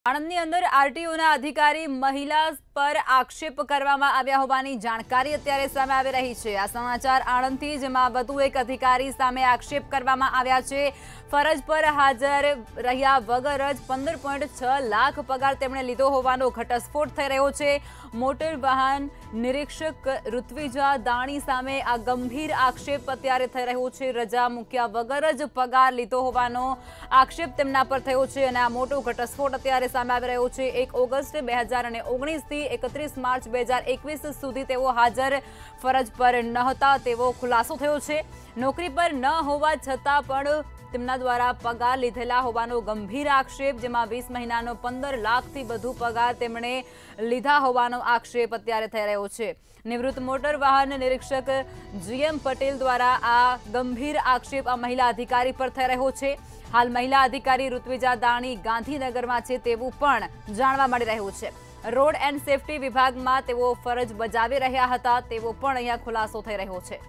આણંદની અંદર આરટીઓના અધિકારી મહિલા પર આક્ષેપ કરવામાં આવ્યા હોવાની જાણકારી અત્યારે સામે આવી રહી છે। આ સમાચાર આણંદથી જેમાં વધુ એક અધિકારી સામે આક્ષેપ કરવામાં આવ્યા છે। ફરજ પર હાજર રહ્યા વગર જ 15.6 લાખ પગાર તેમણે લીધો હોવાનો ઘટસ્ફોટ થઈ રહ્યો છે। મોટર વાહન નિરીક્ષક ઋત્વિજા દાણી સામે આ ગંભીર આક્ષેપ અત્યારે થઈ રહ્યો છે। રજા મૂક્યા વગર જ પગાર લીધો હોવાનો આક્ષેપ તેમના પર થયો છે અને આ મોટો ઘટસ્ફોટ અત્યારે સામે આવી રહ્યો છે। 1 ઓગસ્ટ 2019 થી 31 માર્ચ 2021 સુધી તેઓ હાજર ફરજ પર નહોતા તેવો ખુલાસો થયો છે। નોકરી પર ન હોવા છતાં પણ તેમના દ્વારા પગાર લીધેલા હોવાનો ગંભીર આક્ષેપ, જેમાં 20 મહિનાનો 15 લાખથી વધુ પગાર તેમણે લીધા હોવાનો આક્ષેપ અત્યારે થઈ રહ્યો છે। નિવૃત્ત મોટર વાહન નિરીક્ષક જીએમ પટેલ દ્વારા આ ગંભીર આક્ષેપ આ મહિલા અધિકારી પર થઈ રહ્યો છે। હાલ મહિલા અધિકારી ઋત્વિજા દાણી ગાંધીનગરમાં છે તેવું પણ જાણવા મળી રહ્યું છે। રોડ એન્ડ સેફટી વિભાગમાં તેઓ ફરજ બજાવી રહ્યા હતા તેવો પણ અહીંયા ખુલાસો થઈ રહ્યો છે।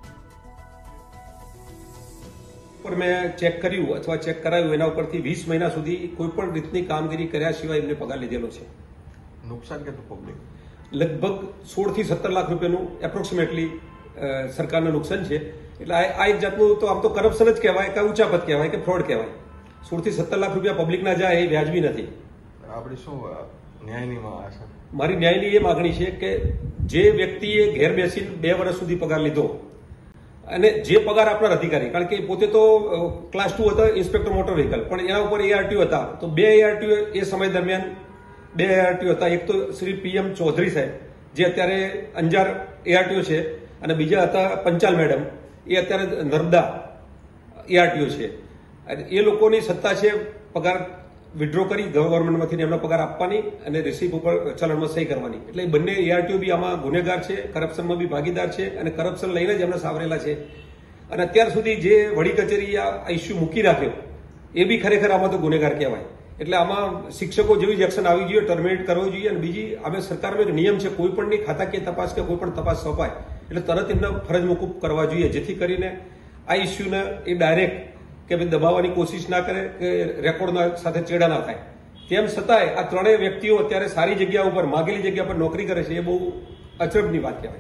पर मैं चेक કર્યું અથવા ચેક કરાયું એના ઉપરથી 20 મહિના સુધી કોઈ પણ રીતની કામગીરી કર્યા સિવાય એમને પગાર લીધેલો છે। નુકસાન કેટલું પબ્લિક? લગભગ 16 થી 17 લાખ રૂપિયાનું એપ્રોક્સિમેટલી સરકારનું નુકસાન છે। એટલે આ એક જાતનું તો આમ તો કરપ્શન જ કહેવાય કે ઉચાપત કહેવાય કે ફ્રોડ કહેવાય। 16 થી 17 લાખ રૂપિયા પબ્લિકના જાય એ વ્યાજબી નથી। આપણી શું ન્યાયની આશા? મારી ન્યાયની એ માગણી છે કે જે વ્યક્તિએ ઘેર બેસીને 2 વર્ષ સુધી પગાર લીધો અને જે પગાર આપનાર અધિકારી, કારણ કે પોતે તો ક્લાસ 2 હતા, ઇન્સ્પેક્ટર મોટર વ્હીકલ, પણ એના ઉપર એઆરટીઓ હતા, તો 2 એઆરટીઓ એ સમય દરમિયાન 2 એઆરટીઓ હતા। એક તો શ્રી પીએમ ચૌધરી સાહેબ જે અત્યારે અંજાર એઆરટીઓ છે અને બીજા હતા પંચાલ મેડમ, એ અત્યારે નર્મદા એઆરટીઓ છે। એ લોકોની સત્તા છે પગાર વિડ્રો કરી ગવર્મેન્ટમાંથી એમનો પગાર આપવાની અને રિસીપ ઉપર ચલણમાં સહી કરવાની। એટલે બંને એઆરટીઓ બી આમાં ગુનેગાર છે, કરપ્શનમાં બી ભાગીદાર છે અને કરપ્શન લઈને જ એમને સાવરેલા છે। અને અત્યાર સુધી જે વડી કચેરી આ ઇસ્યુ મૂકી રાખ્યો એ બી ખરેખર આમાં તો ગુનેગાર કહેવાય। એટલે આમાં શિક્ષકો જેવી જ એક્શન આવી જોઈએ, ટર્મિનેટ કરવો જોઈએ। અને બીજી અમે સરકારનો એક નિયમ છે, કોઈ પણની ખાતાકીય તપાસ કે કોઈ પણ તપાસ સોંપાય એટલે તરત એમને ફરજ મોકૂફ કરવા જોઈએ, જેથી કરીને આ ઇસ્યુને એ ડાયરેક્ટ કે ભાઈ દબાવવાની કોશિશ ના કરે કે રેકોર્ડના સાથે ચેડા ના થાય। તેમ છતાંય આ ત્રણેય વ્યક્તિઓ અત્યારે સારી જગ્યા ઉપર, માગેલી જગ્યા પર નોકરી કરે છે, એ બહુ અચરજની વાત કહેવાય।